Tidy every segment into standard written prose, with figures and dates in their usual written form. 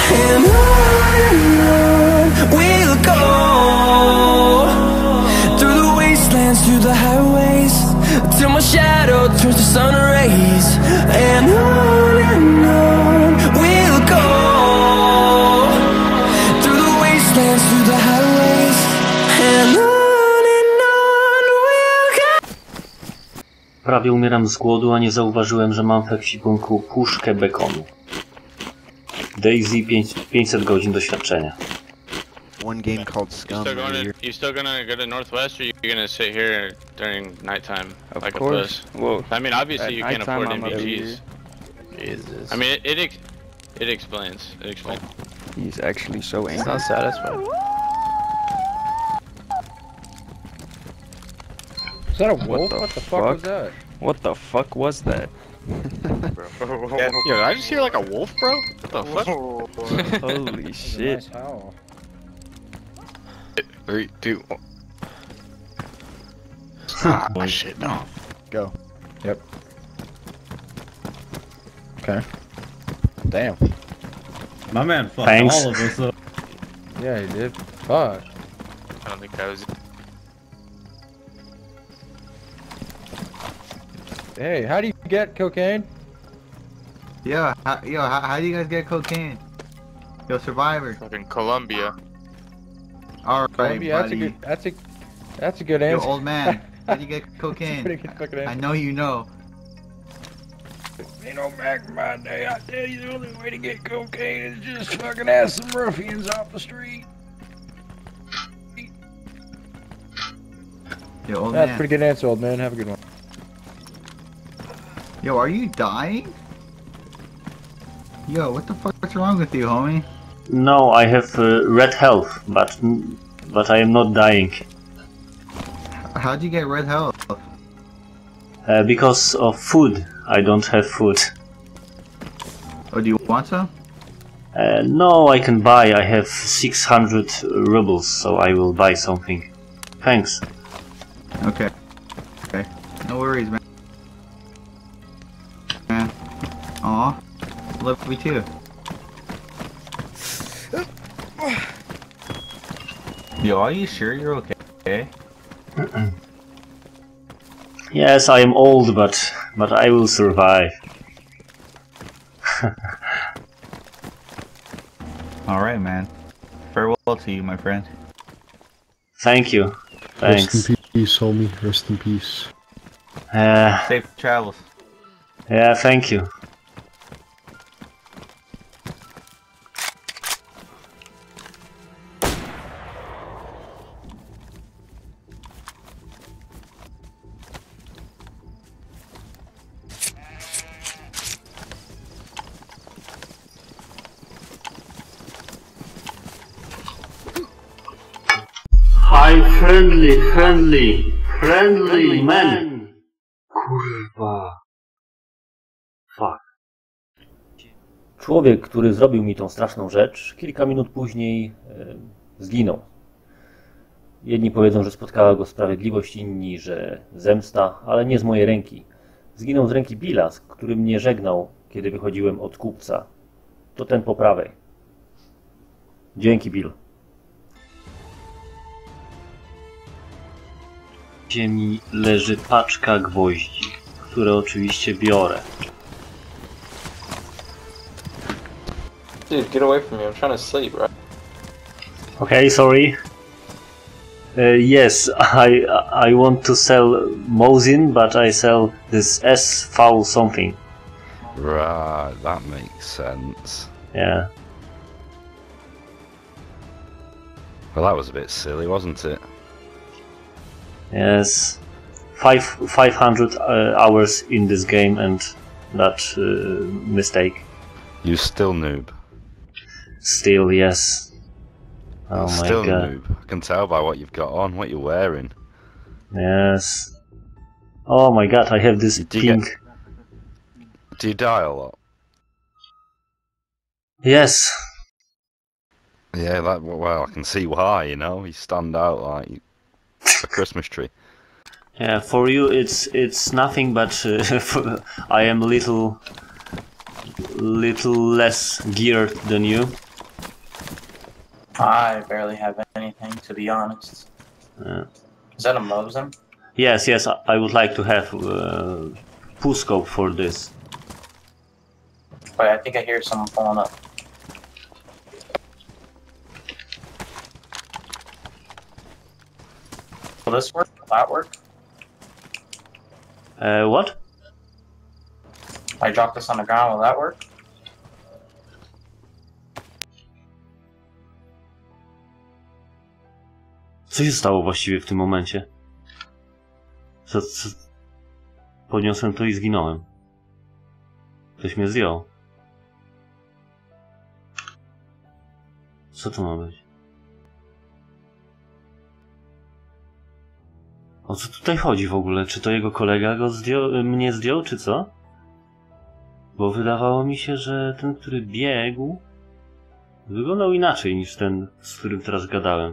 And on we'll go, through the wastelands, through the highways, till my shadow turns to sun rays. And on we'll go, through the wastelands, through the highways, and on we'll go. Prawie umieram z głodu, a nie zauważyłem, że mam w ekwipunku puszkę bekonu. Daisy 500 godzin doświadczenia. One game called Scum. You still gonna go to Northwest, or you gonna sit here during nighttime like course. a puss? Whoa. I mean, obviously you can't afford I'm MVGs. Jesus. I mean, it explains. It explains. He's actually so angry. It's not satisfying. Is that a wolf? What the fuck was that? What the fuck was that? Yeah, yo, did I just hear like a wolf, bro? What the fuck? Holy That was a shit. nice howl. 3, 2, 1. Ah, shit, no. Go. Yep. Okay. Damn. My man fucked Thanks. all of us up. Yeah, he did. Fuck. I don't think that was. Hey, how do you get cocaine? Yeah, how do you guys get cocaine? Yo, Survivor. Fucking Colombia. Alright, Columbia, buddy. that's a good Yo, answer. old man, how do you get That's a cocaine? pretty good fucking I answer. know you know. You know, back in my day, I tell you the only way to get cocaine is just fucking ask some ruffians off the street. Yo, old That's a man. pretty good answer, old man. Have a good one. Yo, are you dying? Yo, what the fuck's wrong with you, homie? No, I have red health, but I am not dying. How'd you get red health? Because of food. I don't have food. Oh, do you want some? No, I can buy. I have 600 rubles, so I will buy something. Thanks. Okay. Okay. No worries, man. Man. Aw. Love me too. Yo, are you sure you're okay? Yes, I am old, but I will survive. Alright, man. Farewell to you, my friend. Thank you. Thanks. Rest in peace, homie. Rest in peace. Safe travels. Yeah, thank you. Hi, friendly man. Kurwa. Fuck. Człowiek, który zrobił mi tą straszną rzecz, kilka minut później zginął. Jedni powiedzą, że spotkała go sprawiedliwość, inni, że zemsta, ale nie z mojej ręki. Zginął z ręki Billa, z którym mnie żegnał, kiedy wychodziłem od kupca. To ten po prawej. Dzięki, Bill. W ziemi leży paczka gwoździ, które oczywiście biorę. Dude, get away from me. I'm trying to sleep, right? Okay, sorry. Yes, I want to sell Mosin, but I sell this SV something. Right, that makes sense. Yeah. Well, that was a bit silly, wasn't it? Yes. 500 hours in this game and that mistake. You still noob. Still, yes. Oh my Still god. noob. I can tell by what you've got on, what you're wearing. Yes. Oh my god, I have this pink. Do you die a lot? Yes. Yeah, well, I can see why, you know. You stand out like a Christmas tree. Yeah, for you it's nothing, but I am little less geared than you. I barely have anything, to be honest. Is that a Mosin? Yes, yes, I would like to have full scope for this. Wait, I think I hear someone pulling up. Will this work? Will that work? What? I drop this on the ground, will that work? Co się stało właściwie w tym momencie? Co... Podniosłem to i zginąłem. Ktoś mnie zdjął. Co to ma być? O co tutaj chodzi w ogóle? Czy to jego kolega mnie zdjął, czy co? Bo wydawało mi się, że ten, który biegł, wyglądał inaczej niż ten, z którym teraz gadałem.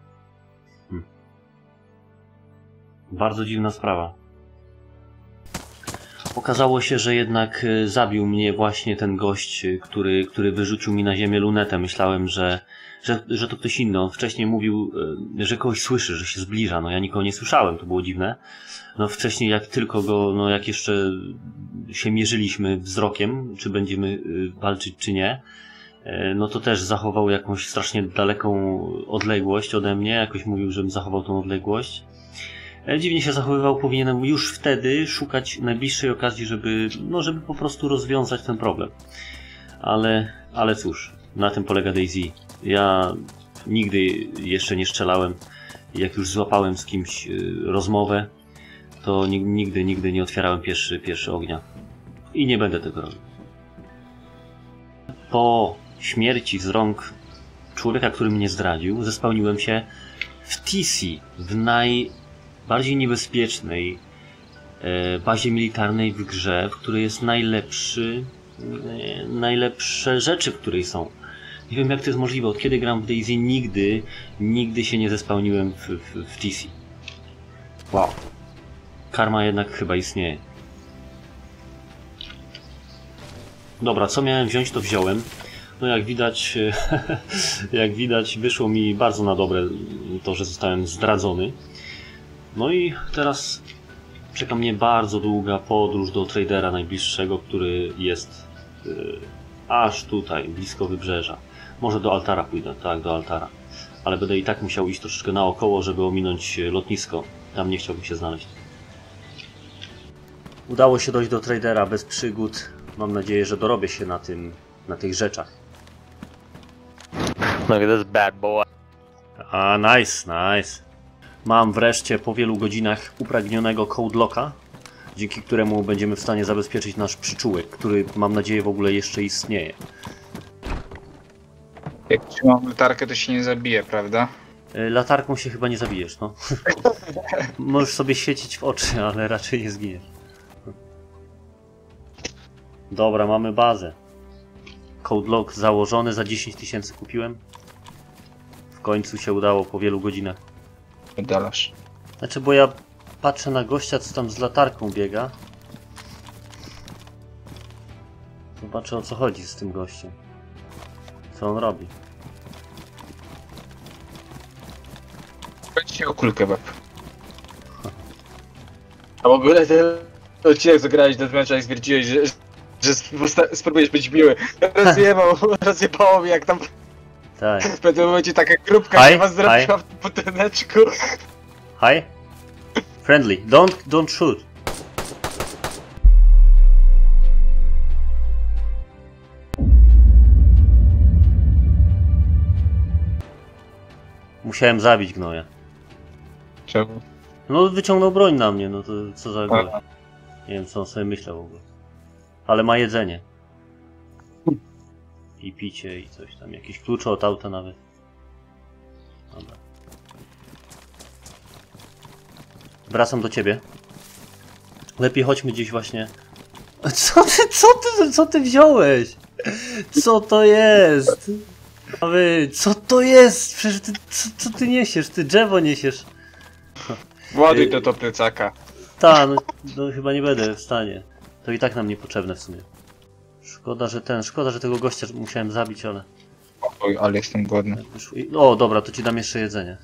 Bardzo dziwna sprawa. Okazało się, że jednak zabił mnie właśnie ten gość, który wyrzucił mi na ziemię lunetę. Myślałem, że to ktoś inny. On wcześniej mówił, że kogoś słyszy, że się zbliża. No ja nikogo nie słyszałem, to było dziwne. No wcześniej jak tylko go, no jak jeszcze się mierzyliśmy wzrokiem, czy będziemy walczyć, czy nie, no to też zachował jakąś strasznie daleką odległość ode mnie. Jakoś mówił, żebym zachował tą odległość. Dziwnie się zachowywał, powinienem już wtedy szukać najbliższej okazji, żeby po prostu rozwiązać ten problem. Ale cóż, na tym polega DayZ. Ja nigdy jeszcze nie strzelałem. Jak już złapałem z kimś rozmowę, to nigdy nie otwierałem pierwszy ognia. I nie będę tego robił. Po śmierci z rąk człowieka, który mnie zdradził, zespełniłem się w TC, w najbardziej niebezpiecznej bazie militarnej w grze, w której jest najlepsze rzeczy, w której są. Nie wiem, jak to jest możliwe. Od kiedy gram w DayZ, nigdy się nie zespełniłem w TC. Wow. Karma jednak chyba istnieje. Dobra, co miałem wziąć, to wziąłem. No jak widać wyszło mi bardzo na dobre to, że zostałem zdradzony. No i teraz czeka mnie bardzo długa podróż do tradera najbliższego, który jest aż tutaj, blisko wybrzeża. Może do Altara pójdę, tak, do Altara. Ale będę i tak musiał iść troszeczkę naokoło, żeby ominąć lotnisko. Tam nie chciałbym się znaleźć. Udało się dojść do tradera bez przygód. Mam nadzieję, że dorobię się na tych rzeczach. Look at this bad boy. A, nice. Mam wreszcie po wielu godzinach upragnionego code locka, dzięki któremu będziemy w stanie zabezpieczyć nasz przyczółek, który mam nadzieję w ogóle jeszcze istnieje. Jak trzymam latarkę, to się nie zabije, prawda? Latarką się chyba nie zabijesz, no. Możesz sobie świecić w oczy, ale raczej nie zginiesz. Dobra, mamy bazę. Code lock założony, za 10 000 kupiłem. W końcu się udało po wielu godzinach. Oddalasz. Znaczy, bo ja patrzę na gościa, co tam z latarką biega. Zobaczę, o co chodzi z tym gościem. Co on robi. Chodźcie o kulkę, bab. A w ogóle ten odcinek, co grałeś do mecza i stwierdziłeś, że spróbujesz być miły. Rozjebało mi, jak tam Tak. w pewnym momencie taka grupka się was zrobiła w tym budyneczku. Hi. Friendly. Don't shoot. Musiałem zabić gnoja. Czemu? No wyciągnął broń na mnie, no to co za gość. Nie wiem, co on sobie myślał w ogóle. Ale ma jedzenie. I picie i coś tam. Jakieś klucze od auta nawet. Dobra. Wracam do ciebie. Lepiej chodźmy gdzieś właśnie. Co ty wziąłeś? Co to jest? A wy, co to jest? Przecież ty, co ty niesiesz? Ty drzewo niesiesz. Ładuj to do plecaka. Ta, no chyba nie będę w stanie. To i tak nam niepotrzebne w sumie. Szkoda, że tego gościa musiałem zabić, ale... Oj, ale jestem głodny. O, dobra, to ci dam jeszcze jedzenie.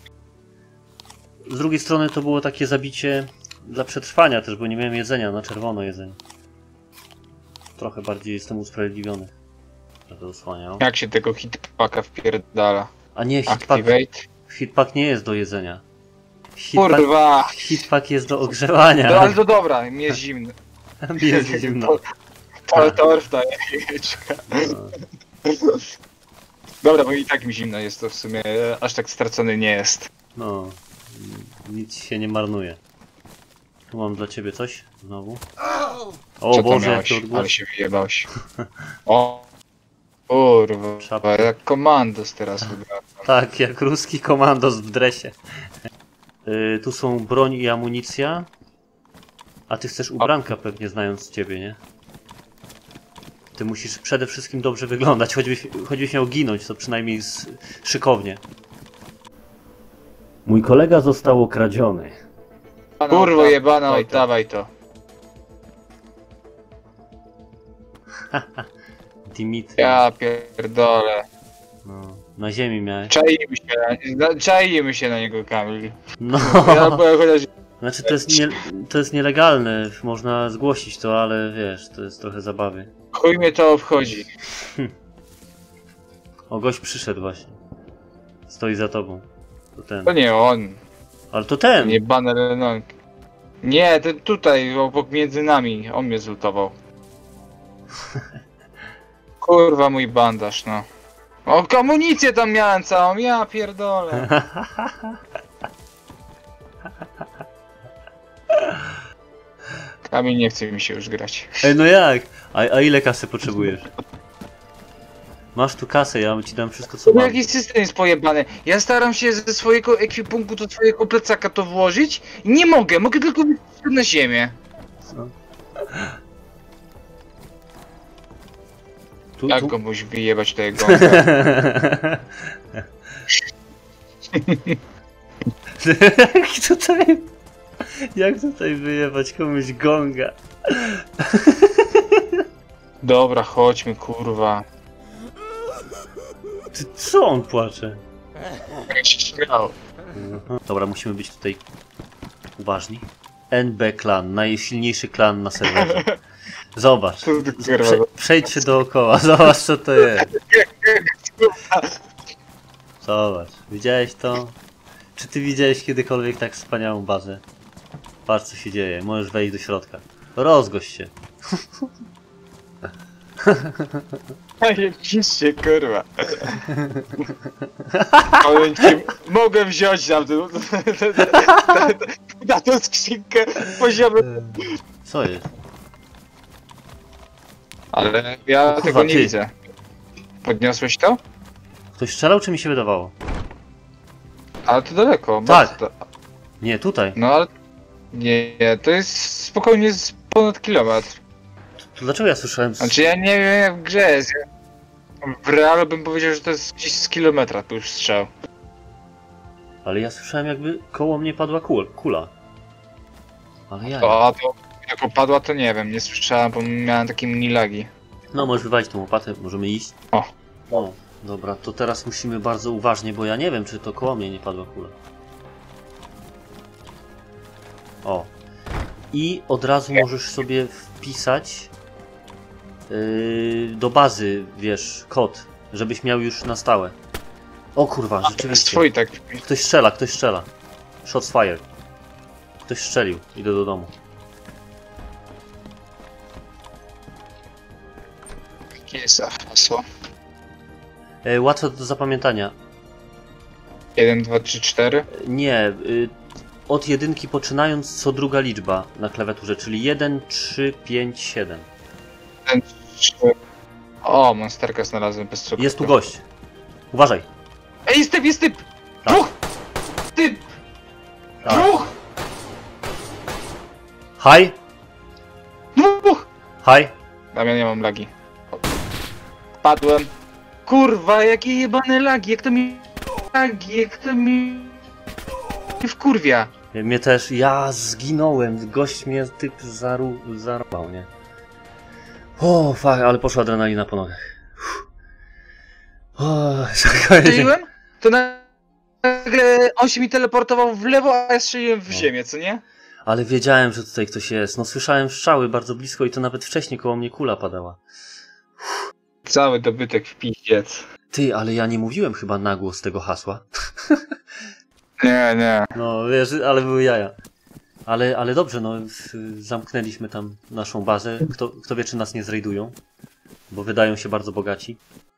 Z drugiej strony to było takie zabicie dla przetrwania też, bo nie miałem jedzenia, na czerwono jedzenie. Trochę bardziej jestem usprawiedliwiony. Trochę osłaniał. Jak się tego hitpacka wpierdala? A nie, hitpack nie jest do jedzenia. Kurwa! Hitpack jest do ogrzewania. No ale to dobra, mi jest zimno. Mi jest zimno. Torf daje jajeczka. Dobra, bo i tak mi zimno jest, to w sumie aż tak stracony nie jest. No, nic się nie marnuje. Tu mam dla ciebie coś znowu. O co Boże, miałeś? jaki odgłos. Ale się wyjebałeś. O! Kurwa, jak komandos teraz wygląda. Tak, jak ruski komandos w dresie. Tu są broń i amunicja. A ty chcesz ubranka pewnie, znając ciebie, nie? Ty musisz przede wszystkim dobrze wyglądać, choćbyś miał ginąć, to przynajmniej szykownie. Mój kolega został okradziony. Kurwo jebana, oj, dawaj to. Dimitri. Ja pierdolę. No, na ziemi miałeś. Czajimy się na niego, Kamil. No. Ja byłem chociaż... Znaczy to jest nielegalne, można zgłosić to, ale wiesz, to jest trochę zabawy. Chuj mnie to obchodzi. O, gość przyszedł właśnie. Stoi za tobą. To ten. To nie on. Ale to ten! Nie baner Lenong. Nie, ten tutaj, obok między nami. On mnie zultował. Kurwa mój bandaż, no. O, amunicję tam miałem całą, ja pierdolę. Kamil, nie chce mi się już grać. Ej, no jak? A ile kasy potrzebujesz? Masz tu kasę, ja ci dam wszystko co mam. Jaki system jest pojebany. Ja staram się ze swojego ekwipunku do twojego plecaka to włożyć i nie mogę, mogę tylko na ziemię. Co? Jak go musi wyjebać tego? Jak tutaj wyjebać komuś gonga? Dobra, chodźmy, kurwa. Ty, co on płacze? Jak się śmiał. Dobra, musimy być tutaj uważni. NB Clan, najsilniejszy klan na serwerze. Zobacz, przejdź się dookoła, zobacz co to jest. Zobacz, widziałeś to? Czy ty widziałeś kiedykolwiek tak wspaniałą bazę? Patrz co się dzieje, możesz wejść do środka. Rozgość się. Jebiście, kurwa. Mogę wziąć na tą skrzynkę poziomy. Co jest? Ale ja tego nie widzę. Podniosłeś to? Ktoś strzelał, czy mi się wydawało? Ale to daleko. Tak. Nie, tutaj. No ale... Nie, to jest spokojnie z ponad kilometr. To dlaczego ja słyszałem... Znaczy ja nie wiem jak w grze jest. W realu bym powiedział, że to jest gdzieś z kilometra tu już strzał. Ale ja słyszałem jakby koło mnie padła kula. Ale ja... To jak opadła to nie wiem, nie słyszałem, bo miałem takie mini lagi. No możesz wywalić tą łopatę, możemy iść. O, dobra, to teraz musimy bardzo uważnie, bo ja nie wiem czy to koło mnie nie padła kula. O. I od razu możesz sobie wpisać do bazy, wiesz, kod, żebyś miał już na stałe. O kurwa, rzeczywiście. Twój tak. Ktoś strzela. Shots fired. Ktoś strzelił, idę do domu. Jakie jest hasło? Łatwe do zapamiętania. 1, 2, 3, 4? Nie, od jedynki poczynając co druga liczba na klawiaturze, czyli 1, 3, 5, 7. 1, 3... O, monsterka znalazłem bez cukru. Jest tu gość. Uważaj. Ej, jest typ! Tak. Dwóch! Typ! Tak. Dwóch! Hi! Dwóch! Hi! Damian, ja mam lagi. Padłem. Kurwa, jakie jebane lagi, jak to mi wkurwia. Mnie też, ja zginąłem, gość mnie typ zarwał, nie? O, fuck, ale poszła adrenalina po nogach. O, Strzeliłem, to nagle on się mi teleportował w lewo, a ja strzeliłem w ziemię, co nie? Ale wiedziałem, że tutaj ktoś jest. No słyszałem strzały bardzo blisko i to nawet wcześniej koło mnie kula padała. Cały dobytek w piździec. Ty, ale ja nie mówiłem chyba na głos tego hasła. Nie. No wiesz, ale były jaja. Ale dobrze, no zamknęliśmy tam naszą bazę. Kto wie, czy nas nie zrejdują. Bo wydają się bardzo bogaci.